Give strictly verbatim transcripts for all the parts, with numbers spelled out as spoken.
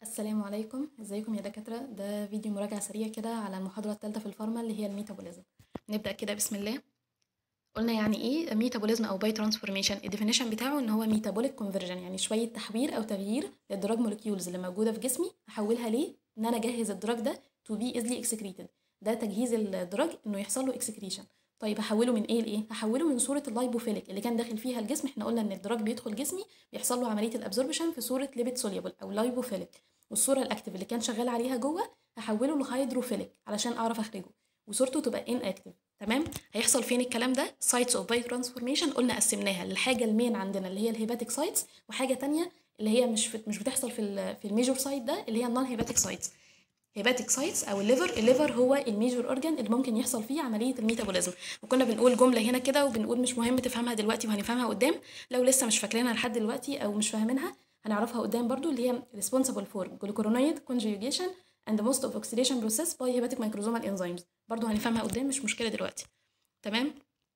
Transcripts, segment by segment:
السلام عليكم، ازيكم يا دكاترة؟ ده فيديو مراجعة سريع كده على المحاضرة الثالثة في الفارما اللي هي الميتابوليزم. نبدأ كده بسم الله. قلنا يعني ايه ميتابوليزم او باي ترانسفورميشن؟ الديفينيشن بتاعه ان هو ميتابوليك كونفرجن، يعني شوية تحوير او تغيير للدراج مولكيولز اللي موجودة في جسمي، احولها ليه؟ ان انا اجهز الدراج ده تو بي ايزلي اكسكريتد. ده تجهيز الدراج انه يحصل له اكسكريشن. طيب هحوله من ايه لايه؟ هحوله من صوره اللايبوفيليك اللي كان داخل فيها الجسم. احنا قلنا ان الدراج بيدخل جسمي بيحصل له عمليه الابزوربشن في صوره ليبيد سوليبل او لايبوفيليك، والصوره الاكتيف اللي كان شغال عليها جوه هحوله لهيدروفيليك علشان اعرف اخرجه، وصورته تبقى ان اكتيف. تمام. هيحصل فين الكلام ده؟ سايتس اوف باي ترانسفورميشن قلنا قسمناها للحاجه المين عندنا اللي هي الهيباتيك سايتس، وحاجه تانية اللي هي مش في مش بتحصل في ال في الميجور سايت ده اللي هي النون هيباتيك سايتس. هيباتيك سايتس او الليفر، الليفر هو الميجور اورجان اللي ممكن يحصل فيه عمليه الميتابوليزم. وكنا بنقول جمله هنا كده وبنقول مش مهم تفهمها دلوقتي وهنفهمها قدام. لو لسه مش فاكرينها لحد دلوقتي او مش فاهمينها هنعرفها قدام برضو، اللي هي responsible for glucuronide conjugation and most of oxidation process by hepatic microsomal enzymes. برضو هنفهمها قدام، مش مشكله دلوقتي. تمام.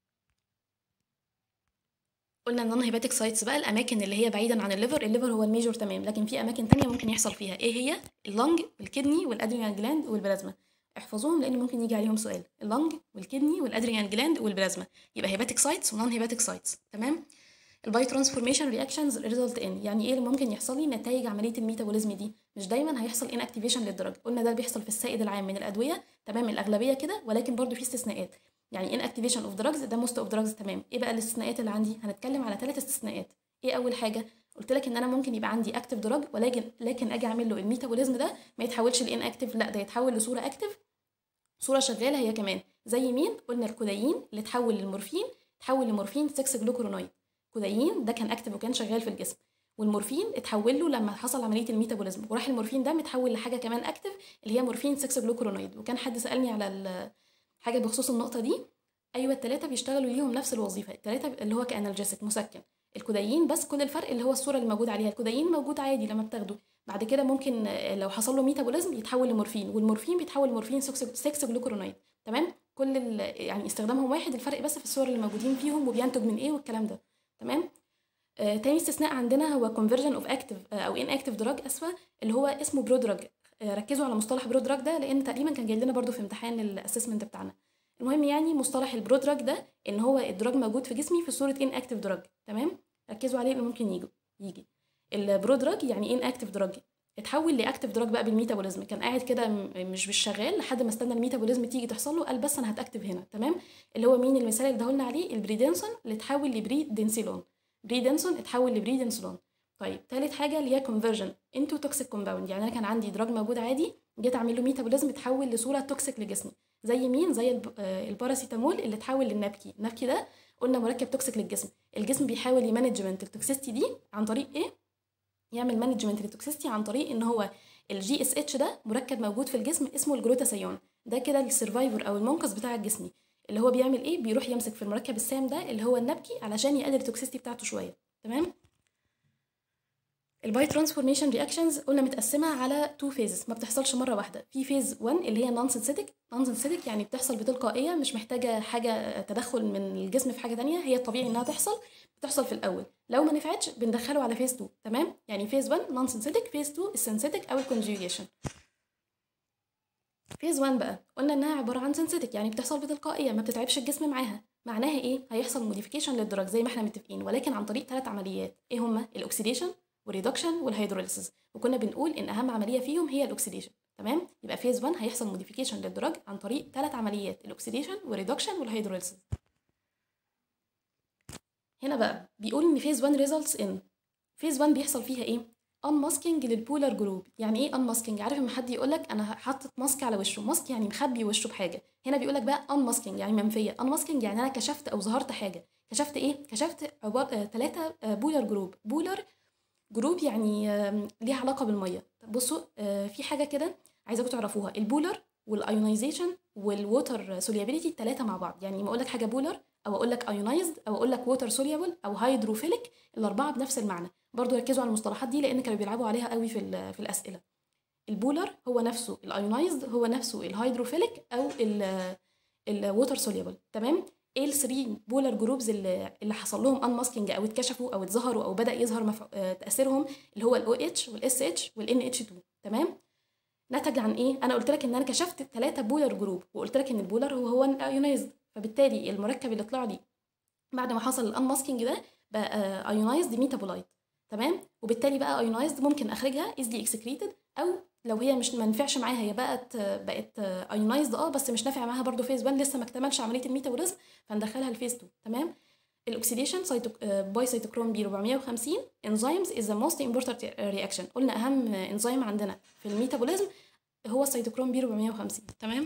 قلنا النون هيباتيك سايتس بقى الاماكن اللي هي بعيدا عن الليفر. الليفر هو الميجور تمام، لكن في اماكن تانية ممكن يحصل فيها. ايه هي؟ اللنج والكدني والادرينال جلاند والبلازما. احفظوهم لان ممكن يجي عليهم سؤال. اللنج والكدني والادرينال جلاند والبلازما يبقى هيباتيك سايتس ونون هيباتيك سايتس. تمام. الباي ترانسفورميشن رياكشنز ريزلت ان، يعني ايه اللي ممكن يحصل لي نتائج عمليه الميتابوليزم دي؟ مش دايما هيحصل ان اكتيفيشن للدرج، قلنا ده بيحصل في السائد العام من الادويه. تمام، الاغلبيه كده، ولكن برضو في استثناءات. يعني ان اكتيفيشن اوف دراجز ده موست اوف دراجز. تمام. ايه بقى الاستثناءات اللي عندي؟ هنتكلم على ثلاث استثناءات. ايه اول حاجه؟ قلت لك ان انا ممكن يبقى عندي اكتيف دراج، ولكن لكن اجي اعمل له الميتابوليزم ده ما يتحولش لان اكتيف، لا ده يتحول لصوره اكتيف، صوره شغاله هي كمان. زي مين؟ قلنا الكودايين اللي اتحول للمورفين، اتحول لمورفين ستة جلوكورونايد. كودايين ده كان اكتيف وكان شغال في الجسم، والمورفين اتحول له لما حصل عمليه الميتابوليزم، وراح المورفين ده متحول لحاجه كمان اكتيف اللي هي مورفين ستة جلوكورونايد. وكان حد سالني على حاجه بخصوص النقطه دي. ايوه، الثلاثه بيشتغلوا ليهم نفس الوظيفه، الثلاثه اللي هو كانالجيسيك مسكن. الكودايين بس كل الفرق اللي هو الصوره اللي موجود عليها، الكودايين موجود عادي لما بتاخده، بعد كده ممكن لو حصل له ميتابوليزم يتحول لمورفين، والمورفين بيتحول لمورفين ستة جلوكورونايد. تمام. كل يعني استخدامهم واحد، الفرق بس في الصور اللي موجودين فيهم وبينتج من ايه والكلام ده. تمام. آه، تاني استثناء عندنا هو conversion of active آه، او inactive drug، اسفه، اللي هو اسمه برودراج. آه، ركزوا على مصطلح برودراج ده لان تقريبا كان جاي لنا برضو في امتحان الاسسمنت بتاعنا. المهم يعني مصطلح البرودراج ده ان هو الدراج موجود في جسمي في صوره inactive drug. تمام. ركزوا عليه لانه ممكن يجي يجي البرودراج يعني inactive drug اتحول لاكتيف دراج بقى بالميتابوليزم. كان قاعد كده مش بالشغال لحد ما استنى الميتابوليزم تيجي تحصل له، قال بس انا هتاكتف هنا. تمام. اللي هو مين المثال اللي دهولنا عليه؟ البريدنسون اللي اتحول لبريدنسيلون. بريدنسون اتحول لبريدنسلون. طيب ثالث حاجه اللي هي كونفرجن انتو توكسيك كومباوند، يعني انا كان عندي دراج موجود عادي جيت اعمل له ميتابوليزم اتحول لصوره توكسيك لجسمي. زي مين؟ زي الباراسيتامول اللي اتحول للنابكي. النابكي ده قلنا مركب توكسيك للجسم. الجسم بيحاول يمانجمنت التوكسيستي دي عن طريق ايه؟ يعمل مانجمنت للتوكسيستي عن طريق ان هو الجي اس اتش ده مركب موجود في الجسم اسمه الجلوتاثيون. ده كده السرفايفر او المنقذ بتاع الجسم، اللي هو بيعمل ايه؟ بيروح يمسك في المركب السام ده اللي هو النبكي علشان يقلل التوكسيستي بتاعته شويه. تمام. الباي ترانسفورميشن رياكشنز قلنا متقسمه على تو فيزز، ما بتحصلش مره واحده. في فيز واحد اللي هي نون سينثيتك. نون سينثيتك يعني بتحصل بتلقائيه، مش محتاجه حاجه تدخل من الجسم في حاجه تانية، هي الطبيعي انها تحصل، بتحصل في الاول. لو ما نفعتش بندخله على فيز اتنين. تمام. يعني فيز واحد نون سينثيتك، فيز اتنين السينثيتك او الكونجوجيشن. فيز واحد بقى قلنا انها عباره عن سينثيتك، يعني بتحصل بتلقائيه ما بتتعبش الجسم معاها. معناها ايه؟ هيحصل موديفيكيشن للدراج زي ما احنا متفقين، ولكن عن طريق ثلاث عمليات. ايه هما؟ الاكسيديشن والريدكشن والهيدروليسيس. وكنا بنقول ان اهم عمليه فيهم هي الاكسيديشن. تمام. يبقى فيز واحد هيحصل موديفيكيشن للدراج عن طريق ثلاث عمليات، الاكسيديشن والريدكشن والهيدروليسيس. هنا بقى بيقول ان فيز واحد ريزلتس ان، فيز واحد بيحصل فيها ايه؟ unmasking للبولار جروب. يعني ايه unmasking؟ عارف لما حد يقول لك انا حاطط ماسك على وشه، ماسك يعني مخبي وشه بحاجه. هنا بيقول لك بقى unmasking يعني منفيه. unmasking يعني انا كشفت او ظهرت حاجه. كشفت ايه؟ كشفت عباره ثلاثه بولار جروب. بولار جروب يعني آم، ليها علاقه بالميه. طب بصوا، آه، في حاجه كده عايزاكم تعرفوها. البولار والايونايزيشن والووتر سوليابيليتي الثلاثه مع بعض. يعني ما اقول لك حاجه بولار او اقول لك ايونايزد او اقول لك ووتر سوليابل او هيدروفيليك، الاربعه بنفس المعنى. برضو ركزوا على المصطلحات دي لان كانوا بيلعبوا عليها قوي في ال- في الاسئله. البولار هو نفسه الايونايزد، هو نفسه الهيدروفيليك او الووتر سوليبل. تمام. ايه الثري بولار جروبز اللي اللي حصل لهم ان ماسكينج او اتكشفوا او اتظهروا او بدا يظهر مف... آه، تاثيرهم؟ اللي هو الاو اتش والاس اتش والان اتش اتنين. تمام. نتج عن ايه؟ انا قلت لك ان انا كشفت ثلاثه بولر جروب، وقلت لك ان البولر هو هو الايونايزد، فبالتالي المركب اللي طلع لي بعد ما حصل الانماسكينج ده بقى ايونايزد ميتابولايت. تمام. وبالتالي بقى ايونايزد ممكن اخرجها ايزلي اكسكريتد، او لو هي مش ما نفعش معاها هي بقت بقت ايونايزد اه بس مش نافع معاها برضو فيز واحد، لسه ما اكتملش عمليه الميتابوليزم، فندخلها الفيز اتنين. تمام. الاكسيديشن سيتو... باي سيتوكروم بي أربعمية وخمسين انزيمز از ذا موست امبورتنت رياكشن. قلنا اهم انزيم عندنا في الميتابوليزم هو السيتوكروم بي أربعمية وخمسين. تمام.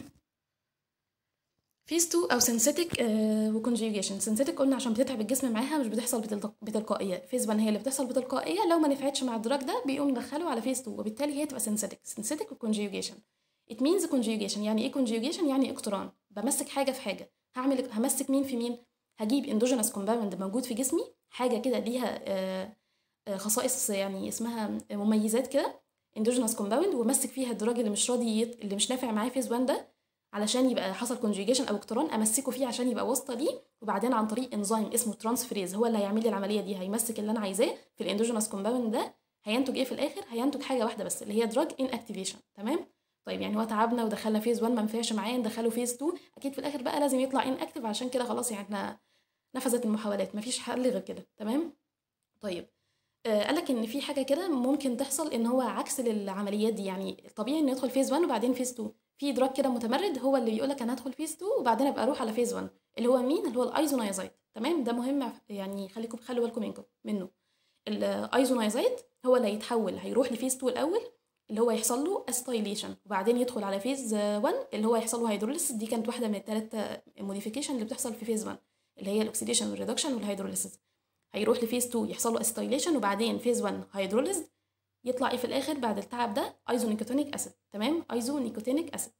فيز اتنين او سينثيتك وكونجيوجيشن. سينثيتك قلنا عشان بتتعب الجسم معاها مش بتحصل بتلق... بتلقائيه. فيز واحد هي اللي بتحصل بتلقائيه، لو ما نفعتش مع الدراج ده بيقوم ندخله على فيز اتنين، وبالتالي هي تبقى سينثيتك. سينثيتك وكونجيوجيشن. it means conjugation. يعني ايه conjugation؟ يعني اقتران، بمسك حاجه في حاجه. هعمل همسك مين في مين؟ هجيب اندوجينوس كومباوند موجود في جسمي، حاجه كده ليها آه خصائص يعني اسمها مميزات كده، اندوجينوس كومباوند، وامسك فيها الدراج اللي مش راضي يت... اللي مش نافع معاه فيز واحد ده، علشان يبقى حصل كونجيجيشن او اقتران، امسكه فيه عشان يبقى واسطه ليه، وبعدين عن طريق انزيم اسمه ترانسفريز هو اللي هيعمل لي العمليه دي، هيمسك اللي انا عايزاه في الاندوجينوس كومباوند ده. هينتج ايه في الاخر؟ هينتج حاجه واحده بس اللي هي دراج ان اكتيفيشن. تمام. طيب يعني هو تعبنا ودخلنا فيز واحد ما نفعش معاه، ندخله فيز اتنين، اكيد في الاخر بقى لازم يطلع ان اكتيف، عشان كده خلاص يعني احنا نفذت المحاولات، مفيش حل غير كده. تمام. طيب آه قالك ان في حاجه كده ممكن تحصل، ان هو عكس للعمليات دي. يعني الطبيعي ان يدخل فيز واحد وبعدين فيز اتنين، في دراج كده متمرد هو اللي بيقولك انا هدخل فيز اتنين وبعدين ابقى اروح على فيز واحد، اللي هو مين؟ اللي هو الايزونايزايد. تمام. ده مهم يعني، خليكم خلوا بالكم منكم منه. الايزونايزايد هو اللي هيتحول، هيروح لفيز اتنين الاول اللي هو يحصل له استايليشن، وبعدين يدخل على فيز واحد اللي هو يحصل له هيدروليسيس. دي كانت واحده من الثلاث موديفيكيشن اللي بتحصل في فيز واحد، اللي هي الاكسيديشن والريدكشن والهيدروليسيس. هيروح لفيز اتنين يحصل له استايليشن، وبعدين فيز واحد هيدروليز، يطلع ايه في الاخر بعد التعب ده؟ ايزونيكوتينيك اسيد. تمام. ايزونيكوتينيك اسيد.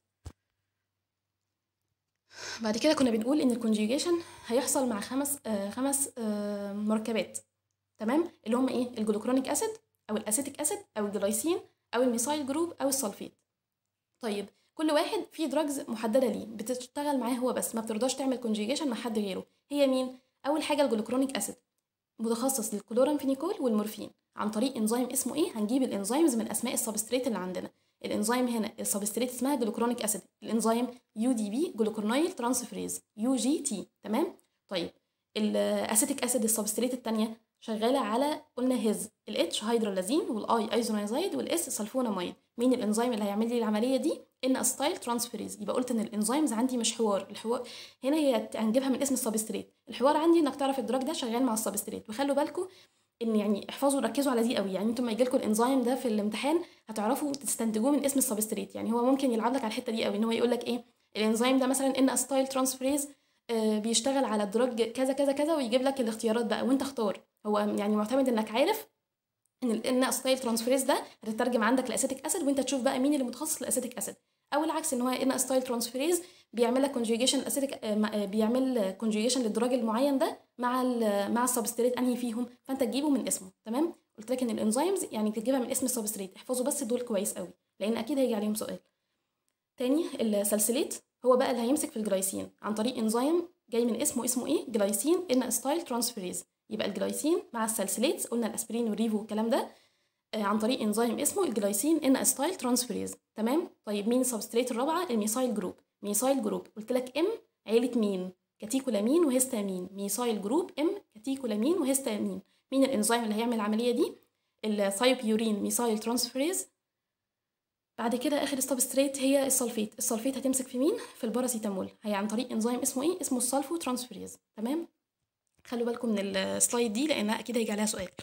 بعد كده كنا بنقول ان الكونجيجيشن هيحصل مع خمس آه خمس آه مركبات. تمام. اللي هم ايه؟ الجلوكرونيك اسيد او الاسيتيك اسيد او الجلايسين او الميثايل جروب او السلفيت. طيب كل واحد فيه دراجز محدده ليه بتشتغل معاه هو بس، ما بترضاش تعمل كونجيجيشن مع حد غيره. هي مين؟ اول حاجه الجلوكرونيك اسيد، متخصص للكلورامفينيكول والمورفين عن طريق انزيم اسمه ايه؟ هنجيب الانزيمز من اسماء السبستريت اللي عندنا. الانزيم هنا السبستريت اسمها جلوكرونيك اسيد، الانزيم يو دي بي جلوكورنايل ترانسفريز يو جي تي. تمام. طيب الاسيتيك اسيد السبستريت الثانيه شغاله على قلنا هيز الاتش هيدرولازين والاي ايزونايزايد والاس سلفوناميد. مين الانزيم اللي هيعمل لي العمليه دي؟ ان استايل ترانسفيريز. يبقى قلت ان الانزيمز عندي مش حوار، الحوار هنا هي هنجيبها من اسم السبستريت. الحوار عندي انك تعرف الدراج ده شغال مع السبستريت. وخلوا بالكم ان يعني احفظوا ركزوا على دي قوي، يعني انتم لما يجي لكم الانزيم ده في الامتحان هتعرفوا تستنتجوه من اسم السبستريت. يعني هو ممكن يلعب لك على الحته دي قوي، ان هو يقول لك ايه الانزيم ده مثلا ان استايل ترانسفيريز آه بيشتغل على الدراج كذا كذا كذا، ويجيب لك الاختيارات بقى وانت اختار. هو يعني معتمد انك عارف ان الان استايل ترانسفيريز ده هتترجم عندك الاسيتيك اسيد، وانت تشوف بقى مين اللي متخصص للاسيتيك اسيد، او العكس ان هو ان استايل ترانسفيريز بيعمل لك كونجيجيشن اسيتيك بيعمل كونجيجيشن للدراج المعين ده مع ال مع السبستريت انهي فيهم، فانت تجيبه من اسمه. تمام. قلت لك ان الانزيمز يعني تجيبها من اسم السبستريت. احفظوا بس دول كويس قوي لان اكيد هيجي عليهم سؤال تاني. السلسليت هو بقى اللي هيمسك في الجلايسين عن طريق انزيم جاي من اسمه اسمه ايه؟ جلايسين ان استايل ترانسفيريز. يبقى الجلايسين مع السلسليت، قلنا الاسبرين والريفو والكلام ده عن طريق انزيم اسمه الجلايسين ان استايل ترانسفيريز. تمام. طيب مين السبستريت الرابعه؟ الميثايل جروب. ميثايل جروب قلت لك ام عيله مين؟ كاتيكولامين وهيستامين. ميثايل جروب ام كاتيكولامين وهيستامين. مين الانزيم اللي هيعمل العمليه دي؟ الثايوبيورين ميثايل ترانسفيريز. بعد كده اخر السبستريت هي السلفيت. السلفيت هتمسك في مين؟ في الباراسيتامول، هي عن طريق انزيم اسمه ايه؟ اسمه السلفو ترانسفيريز. تمام. خلوا بالكم من السلايد دي لانها اكيد هيجي عليها سؤال.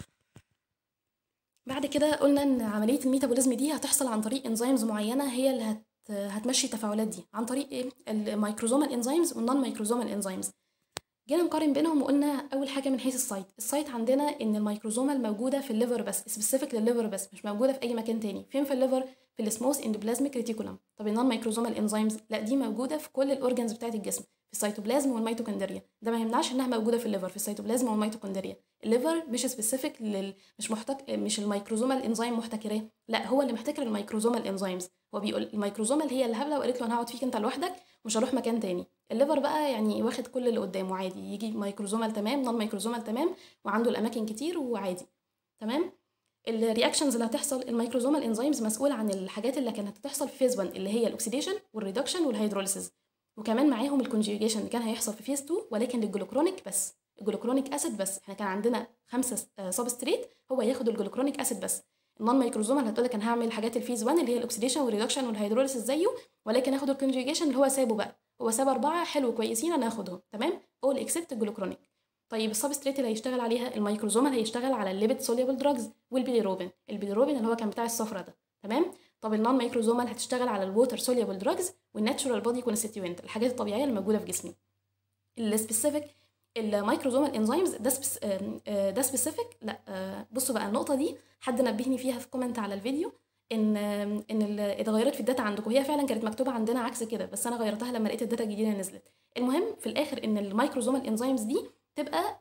بعد كده قلنا ان عمليه الميتابوليزم دي هتحصل عن طريق انزيمز معينه هي اللي هت هتمشي التفاعلات دي، عن طريق ايه؟ الميكروزومال انزيمز والنون ميكروزومال انزيمز. جينا نقارن بينهم وقلنا اول حاجه من حيث السايت. السايت عندنا ان الميكروزومال موجوده في الليفر بس، سبيسيفيك للليفر بس، مش موجوده في اي مكان تاني. فين في الليفر؟ في السموث اندوبلازميك ريتيكولم. طب النون ميكروزومال انزيمز لا، دي موجوده في كل الاورجنز بتاعه الجسم، في السيتوبلازم والميتوكوندريا. ده ما يمنعش انها موجوده في الليفر، في السيتوبلازم والميتوكوندريا. الليفر مش سبيسيفيك لل مش محتك مش الميكروزومال انزيم محتكراه، لا هو اللي محتكر الميكروزومال انزيمز. هو بيقول الميكروزومال هي اللي هبله وقالت له انا هقعد فيك انت لوحدك مش هروح مكان تاني. الليفر بقى يعني واخد كل اللي قدامه عادي، يجي ميكروزومال تمام، نون ميكروزومال تمام، وعنده الاماكن كتير وعادي. تمام. الرياكشنز اللي هتحصل، الميكروزومال انزيمز مسؤول عن الحاجات اللي كانت هتحصل في فيز واحد اللي هي الاكسيديشن والريدكشن والهيدروليسيس، وكمان معاهم الكونجيوجيشن اللي كان هيحصل في فيز اتنين ولكن للجلوكرونيك بس، الجلوكرونيك اسيد بس. احنا كان عندنا خمسه سبستريت هو ياخد الجلوكرونيك اسيد بس. النون مايكروزومال هتقول لك انا هعمل حاجات الفيز واحد اللي هي الاكسيديشن والريدكشن والهيدروليسيس زيه، ولكن هاخد الكونجيوجيشن اللي هو سابه بقى، هو ساب اربعه حلو كويسين انا هاخدهم تمام، اول اكسبت الجلوكرونيك. طيب السبستريت اللي هيشتغل عليها الميكروزومال هيشتغل على الليبيد سوليبل دراجز والبيليروبين، البيليروبين اللي هو كان بتاع الصفرة ده تمام. طب النون مايكروزومال هتشتغل على الووتر سوليبل دراجز والناتشورال بودي كونستيتوينت، الحاجات الطبيعيه اللي موجوده في جسمي. السبيسيفيك الميكروزومال انزيمز ده سبس... ده سبيسيفيك لا. بصوا بقى النقطه دي حد نبهني فيها في كومنت على الفيديو ان ان اتغيرت في الداتا عندكم، هي فعلا كانت مكتوبه عندنا عكس كده بس انا غيرتها لما لقيت الداتا الجديده نزلت. المهم في الاخر ان الميكروزومال انزيمز دي تبقى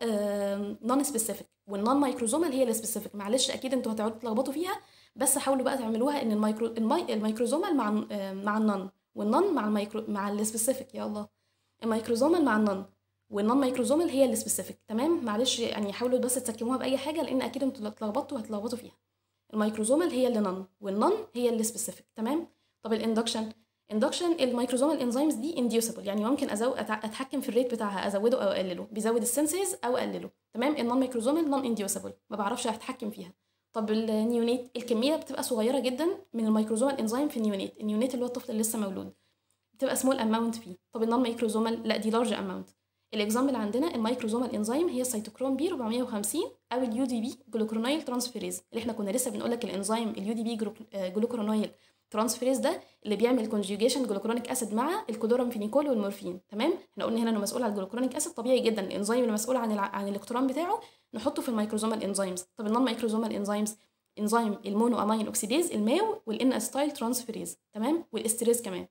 نون سبيسيفيك والنون مايكروزومال هي السبيسيفيك. معلش اكيد انتوا هتقعدوا تلخبطوا فيها بس حاولوا بقى تعملوها ان المايكرو المي... الميكروزومال مع مع النون والنون مع المايكرو مع السبيسيفيك. يا الله، الميكروزومال مع النون والنون مايكروزومال هي السبيسيفيك تمام. معلش يعني حاولوا بس تسكموها باي حاجه لان اكيد انتوا اتلخبطتوا هتلخبطوا فيها. الميكروزومال هي اللي نون والنون هي اللي سبيسيفيك تمام. طب الاندكشن اندكشن الميكروزومال انزيمز دي انديوسبل، يعني ممكن أزو... اتحكم في الريت بتاعها ازوده او اقلله، بيزود السنسيز او اقلله تمام. النون مايكروزومال نون انديوسبل ما بعرفش اتحكم فيها. طب النيونيت الكميه بتبقى صغيره جدا من الميكروزومال انزيم في النيونيت، النيونيت اللي هو الطفل اللي لسه مولود بتبقى سمول اماونت فيه. طب النون مايكروزومال لا دي لارج اماونت. الاكزامبل عندنا الميكروزومال انزيم هي السيتوكروم بي اربعمية وخمسين او اليو دي بي جلوكرونايل ترانسفيريز اللي احنا كنا لسه بنقول لك الانزيم اليو دي بي جلوكرونايل ترانسفيريز ده اللي بيعمل كونجيوجيشن جلوكرونيك اسيد مع الكلورامفينيكول والمورفين تمام. احنا قلنا هنا انه مسؤول عن الجلوكرونيك اسيد، طبيعي جدا الانزيم اللي مسؤول عن الع... عن الاقتران بتاعه نحطه في الميكروزومال انزيمز. طب النون مايكروزومال انزيمز انزيم المونو امين اوكسيديز الماو والان اسيتايل ترانسفيريز تمام والاستريز كمان.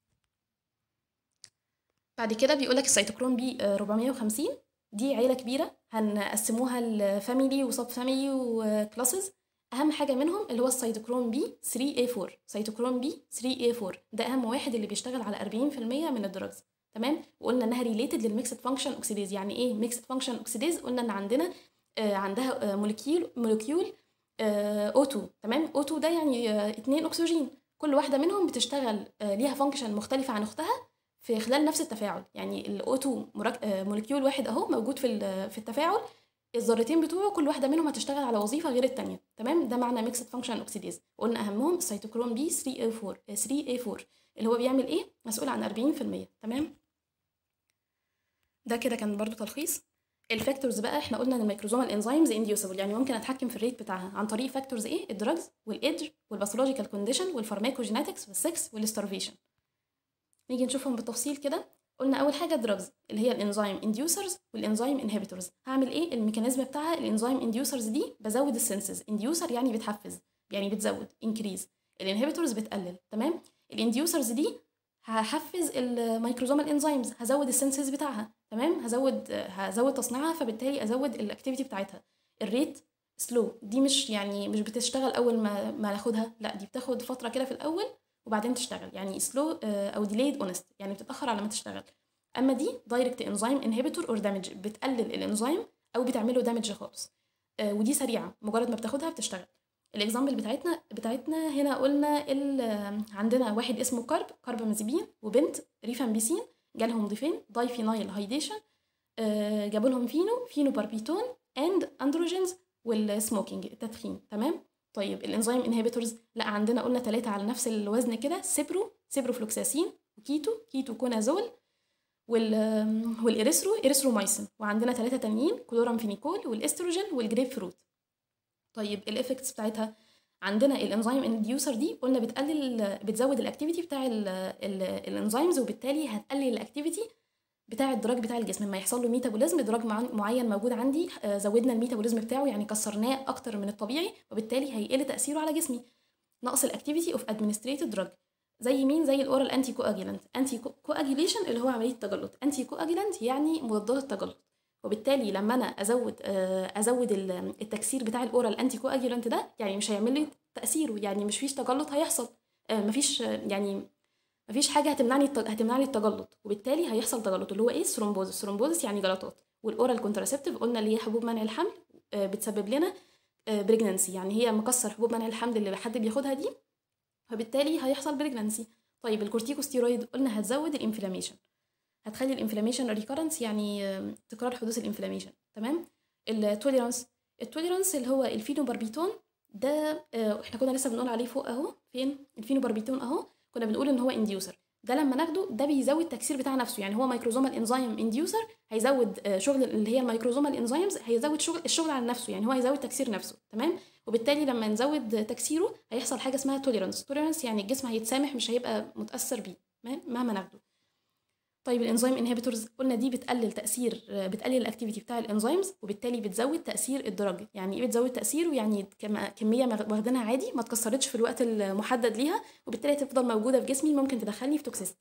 بعد كده بيقول لك السيتوكروم بي اربعمية وخمسين دي عيله كبيره هنقسموها لفاميلي وسب فاميلي وكلاسز. اهم حاجه منهم اللي هو السيتوكروم بي ثري اي فور، سيتوكروم بي ثري اي فور ده اهم واحد اللي بيشتغل على اربعين في المية من الدراجز تمام. وقلنا انها ريليتد للميكسد فانكشن اوكسيديز. يعني ايه ميكسد فانكشن اوكسيديز؟ قلنا ان عندنا آه عندها آه مولكيول مولكيول آه او اتنين تمام. او اتنين ده يعني آه اتنين اكسجين، كل واحده منهم بتشتغل آه ليها فانكشن مختلفه عن اختها في خلال نفس التفاعل. يعني الاو اتنين مرك... مولكيول واحد اهو موجود في في التفاعل، الذرتين بتوعه كل واحده منهم هتشتغل على وظيفه غير الثانيه تمام. ده معنى ميكسد فانكشن اوكسيديز. قلنا اهمهم السيتوكروم بي ثري اي فور ثري اي فور اللي هو بيعمل ايه؟ مسؤول عن اربعين في المية تمام. ده كده كان برضو تلخيص الفاكتورز. بقى احنا قلنا ان الميكروزومال انزيمز انديوسبل، يعني ممكن اتحكم في الريت بتاعها عن طريق فاكتورز ايه؟ الدراجز والايدج والباثولوجيكال كونديشن والفارماكوجينetics والسكس والستارفيشن. نيجي نشوفهم بالتفصيل كده. قلنا اول حاجه دراجز اللي هي الانزيم انديوسرز والانزيم انهبيتورز. هعمل ايه الميكانيزم بتاعها؟ الانزيم انديوسرز دي بزود السنسز، انديوسر يعني بتحفز يعني بتزود انكريز، الانهبيتورز بتقلل تمام. الانديوسرز دي هحفز الميكروزومال انزيمز، هزود السنسز بتاعها تمام، هزود هزود تصنيعها فبالتالي ازود الاكتيفيتي بتاعتها. الريت سلو دي مش يعني مش بتشتغل اول ما ما ناخدها، لا دي بتاخد فتره كده في الاول وبعدين تشتغل، يعني سلو او ديليد اونست يعني بتتاخر على ما تشتغل. اما دي دايركت انزيم انهبيتور اور دامج بتقلل الانزيم او بتعمله دامج خالص. ودي سريعه مجرد ما بتاخدها بتشتغل. الاكزامبل بتاعتنا بتاعتنا هنا قلنا عندنا واحد اسمه كارب كاربامازيبين وبنت ريفامبيسين، جالهم ضيفين دايفينايل هايديشن، جابوا لهم فينو فينو باربيتون اند اندروجينز والسموكينج التدخين تمام. طيب الانزيم انهبيتورز لا عندنا قلنا ثلاثة على نفس الوزن كده، سيبرو سيبروفلوكساسين وكيتو كيتو كونازول وال والاريثرو اريثرومايسين، وعندنا ثلاثة تانيين كلورامفينيكول والاستروجين والجريب فروت. طيب الافكتس بتاعتها عندنا الانزيم انديوسر دي قلنا بتقلل بتزود الاكتيفيتي بتاع الانزيمز وبالتالي هتقلل الاكتيفيتي بتاع الدراج بتاع الجسم. لما يحصل له ميتابوليزم دراج معين موجود عندي زودنا الميتابوليزم بتاعه يعني كسرناه اكتر من الطبيعي وبالتالي هيقل تاثيره على جسمي. نقص الاكتيفيتي اوف ادمنستريتد دراج زي مين؟ زي الاورال انتي كواجيلانت، انتي كواجيليشن اللي هو عمليه التجلط، انتي كواجيلانت يعني مضادات التجلط. وبالتالي لما انا ازود ازود التكسير بتاع الاورال انتي كواجيلانت ده يعني مش هيعمل لي تاثيره، يعني مش فيش تجلط هيحصل، مفيش يعني مفيش حاجه هتمنعني هتمنعني التجلط وبالتالي هيحصل تجلط اللي هو ايه؟ ثرومبوزس. ثرومبوزس يعني جلطات. والاورال كونتراسبتيف قلنا اللي هي حبوب منع الحمل بتسبب لنا بريجنانسي، يعني هي مكسر حبوب منع الحمل اللي حد بياخدها دي، فبالتالي هيحصل بريجنانسي. طيب الكورتيكوستيرويد قلنا هتزود الانفلاميشن، هتخلي الانفلاميشن ريكارنس، يعني آه، تكرار حدوث الانفلاميشن. تمام. التوليرانس، التوليرانس اللي هو الفينوباربيتون ده، آه، احنا كنا لسه بنقول عليه فوق اهو، فين الفينوباربيتون اهو، كنا بنقول ان هو انديوسر. ده لما ناخده ده بيزود التكسير بتاع نفسه، يعني هو مايكروزومال انزيم انديوسر، هيزود آه، شغل اللي هي المايكروزومال انزيمز، هيزود شغل الشغل على نفسه، يعني هو هيزود تكسير نفسه. تمام. وبالتالي لما نزود تكسيره هيحصل حاجه اسمها توليرانس. توليرانس يعني الجسم هيتسامح، مش هيبقى متاثر بيه مهما ناخده. طيب الانزيم انهبيتورز قلنا دي بتقلل تاثير، بتقلل الاكتيفيتي بتاع الانزيمز، وبالتالي بتزود تاثير الدرج. يعني ايه بتزود تاثيره؟ يعني كم- كميه واخدينها عادي ما اتكسرتش في الوقت المحدد ليها، وبالتالي تفضل موجوده في جسمي، ممكن تدخلني في توكسيستي.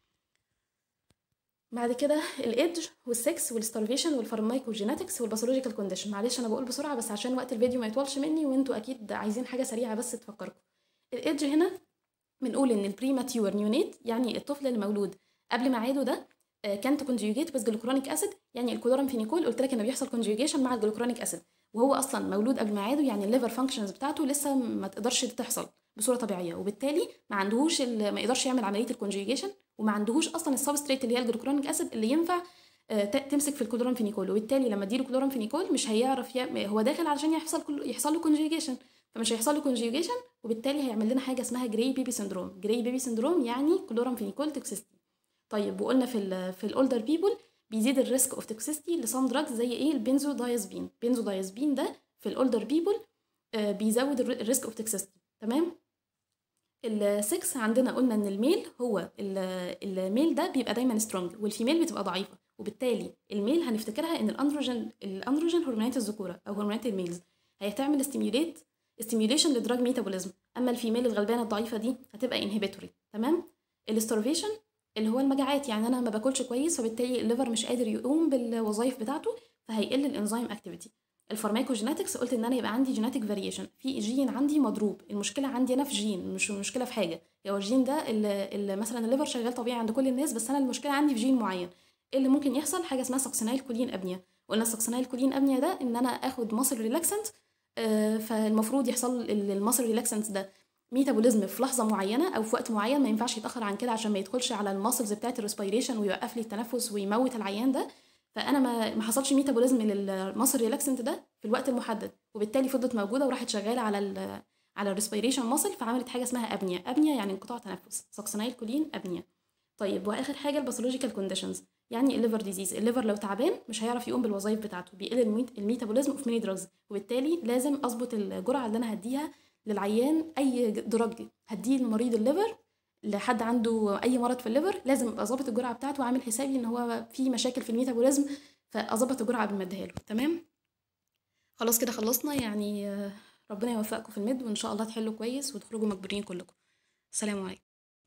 بعد كده الايدج والسكس والستارفيشن والفارمايكوجينetics والباثولوجيكال كونديشن. معلش انا بقول بسرعه بس عشان وقت الفيديو ما يطولش مني، وانتوا اكيد عايزين حاجه سريعه بس تفكركم. الايدج هنا بنقول ان البريماتيور نيونيت، يعني الطفل اللي مولود قبل ميعاده ده، كانت كونجيوجيت بس جلوكرونيك اسيد، يعني الكلورامفينيكول قلت لك انه بيحصل كونجيوجيشن مع الجلوكرونيك اسيد، وهو اصلا مولود قبل ميعاده، يعني الليفر فانكشنز بتاعته لسه ما تقدرش تحصل بصوره طبيعيه، وبالتالي ما عندهوش ما يقدرش يعمل عمليه الكونجيوجيشن، وما عندهوش اصلا السبستريت اللي هي الجلوكرونيك اسيد اللي ينفع آه، ت- تمسك في الكلورامفينيكول، وبالتالي لما اديله كلورامفينيكول مش هيعرف ي... هو داخل علشان يحصل كل... يحصل له كونجيوجيشن، فمش هيحصل له كونجيوجيشن، وبالتالي هيعمل لنا حاجه اسمها جراي بيبي سندروم. جراي بيبي سندروم يعني كلورامفينيكول توكسيستي. طيب وقلنا في ال في الاولدر بيبول بيزيد الريسك اوف توكسيستي لسام دراجز زي ايه؟ البنزو دايازبين. بنزو دايازبين ده في الاولدر بيبول بيزود الريسك اوف توكسيستي. تمام. السكس عندنا قلنا ان الميل هو ال- الميل ده بيبقى دايما سترونج، والفيميل بتبقى ضعيفه، وبالتالي الميل هنفتكرها ان الاندروجين الاندروجين هرمونات الذكوره او هرمونات الميلز هيتعمل ستيميوليت ستيميوليشن لدراج ميتابوليزم، اما الفيميل الغلبانه الضعيفه دي هتبقى انهبيتوري. تمام. الستارفيشن اللي هو المجاعات، يعني انا ما باكلش كويس، فبالتالي الليفر مش قادر يقوم بالوظائف بتاعته، فهيقل الانزيم اكتيفيتي. الفارماكوجينetics قلت ان انا يبقى عندي جيناتيك فاريشن، في جين عندي مضروب، المشكله عندي انا في جين، مش المشكله في حاجه، هو الجين ده اللي, اللي مثلا الليفر شغال طبيعي عند كل الناس، بس انا المشكله عندي في جين معين. ايه اللي ممكن يحصل؟ حاجه اسمها ساكسينايل كولين ابنيا. وقلنا الساكسينايل كولين ابنيا ده ان انا اخد ماسل ريلاكسنت، فالمفروض يحصل الماسل ريلاكسنت ده ميتابوليزم في لحظه معينه او في وقت معين، ما ينفعش يتاخر عن كده عشان ما يدخلش على الماسلز بتاعه الريسبيريشن ويوقف لي التنفس ويموت العيان ده. فانا ما ما حصلش ميتابوليزم للماسل ريلاكسنت ده في الوقت المحدد، وبالتالي فضلت موجوده وراحت شغاله على ال على الريسبيريشن ماسل، فعملت حاجه اسمها ابنيا. ابنيا يعني انقطاع تنفس، ساكسينايل كولين ابنيا. طيب واخر حاجه الباثولوجيكال كونديشنز، يعني الليفر ديزيز. الليفر لو تعبان مش هيعرف يقوم بالوظائف بتاعته، بيقل الميت الميتابوليزم اوف ميني دراجز، وبالتالي لازم اظبط الجرعه اللي انا هديها للعيان. اي دراج هديه لمريض الليفر، لحد عنده اي مرض في الليفر، لازم ابقى ظابط الجرعه بتاعته وعامل حسابي ان هو في مشاكل في الميتابوليزم، فاظبط الجرعه قبل ما اديها له. تمام. خلاص كده خلصنا يعني. آه، ربنا يوفقكم في الميد، وان شاء الله تحلوا كويس وتخرجوا مجبورين كلكم. السلام عليكم.